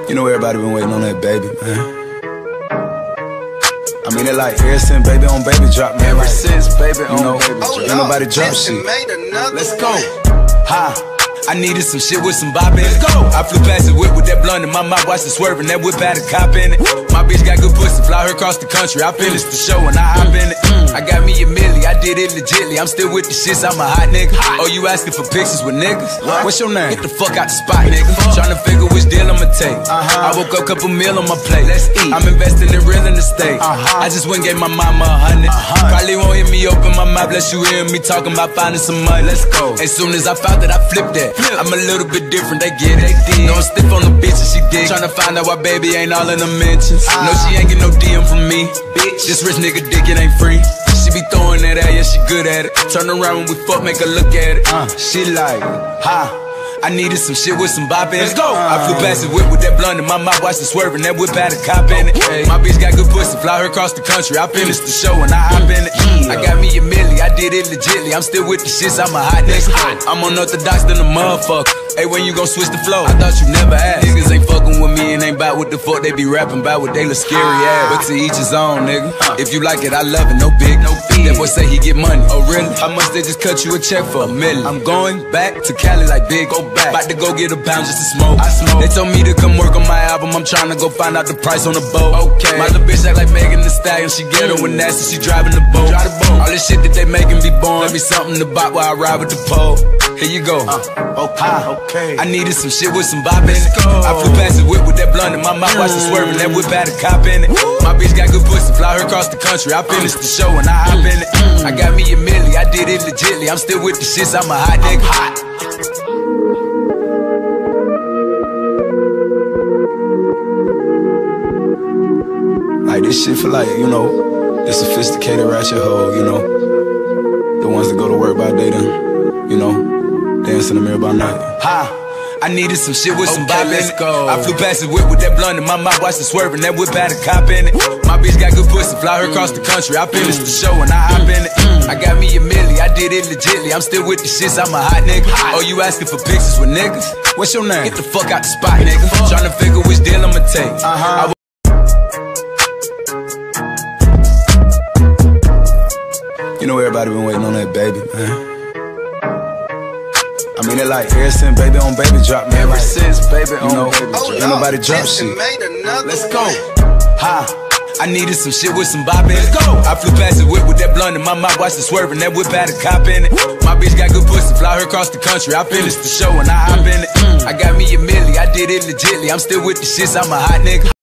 You know everybody been waiting on that baby, man. I mean, it like ever since baby on baby drop, man. Ever since baby on baby drop, ain't nobody drop shit. Let's go. Ha. I needed some shit with some bop in it. Let's go. I flew past the whip with that blunt in my mouth, watched it swerving. That whip had a cop in it. My bitch got good pussy, fly her across the country. I finished the show and I hop in it. I got me a milli, I did it legitly. I'm still with the shits, I'm a hot nigga. Oh, you asking for pictures with niggas? What's your name? Get the fuck out the spot, nigga. Tryna figure which deal I'ma take. I woke up, couple meal on my plate. Let's eat. I'm investing in real estate. I just went and gave my mama 100. Probably won't hear me open my mouth, bless you hear me talking about finding some money. Let's go. As soon as I found that, I flipped that. I'm a little bit different, they get it. No, I'm stiff on the bitch and she dig. Tryna find out why baby ain't all in the mentions. No, she ain't get no DM from me. Bitch, this rich nigga dick, it ain't free. She be throwing that at, yeah, she good at it. Turn around when we fuck, make her look at it. She like, ha. I needed some shit with some bop in it. Let's go. I flew past the whip with that blunt in my mouth, watched it swerving. That whip had a cop in it. My bitch got good pussy, fly her across the country. I finished the show and I hop in it. I got me a milli, I did it legitly. I'm still with the shits, I'm a hot nigga. I'm unorthodox than a motherfucker. Hey, when you gon' switch the flow? I thought you never asked. Niggas ain't fucking with me and ain't bout what the fuck they be rapping about, what they look scary ass. But to each his own, nigga. If you like it, I love it, no big, no fee. That boy say he get money. Oh really? How much they just cut you a check for? $1 million. I'm going back to Cali like big, go back. About to go get a pound just to smoke. I smoke. They told me to come work on my album. I'm tryna go find out the price on the boat. Okay. My little bitch act like Megan Thee Stallion. She ghetto and nasty, she driving the boat. All this shit that they making be born. Let me something to bop while I ride with the pole. Here you go. Okay. I needed some shit with some bop in it. I flew past the whip with that blunt in my mouth, watched it swerving. That whip had a cop in it. My bitch got good pussy, fly her across the country. I finished the show and I hop in it. I got me a milli, I did it legitly. I'm still with the shits, I'm a hot nigga. Like this shit for like, you know, the sophisticated ratchet hoe, you know, the ones that go to work by day then, you know, dance in the mirror by night. I needed some shit with some bop in it. I flew past the whip with that blunt in my mouth, watched it swerving. That whip had a cop in it. My bitch got good pussy, fly her across the country. I finished the show and I hop in it. I got me a milli, I did it legitly. I'm still with the shits, I'm a hot nigga. Oh, you asking for pictures with niggas? What's your name? Get the fuck out the spot, nigga. Tryna figure which deal I'ma take. You know everybody been waiting on that baby, man. I mean, it like ever since baby on baby drop, man. Ever since baby on baby drop, ain't nobody drop shit. Let's go. Ha. I needed some shit with some bop in it. Let's go. I flew past the whip with that blunt in my mouth, watched it swerving. That whip had a cop in it. My bitch got good pussy, fly her across the country. I finished the show and I hop in it. I got me a milli, I did it legitly. I'm still with the shits, I'm a hot nigga.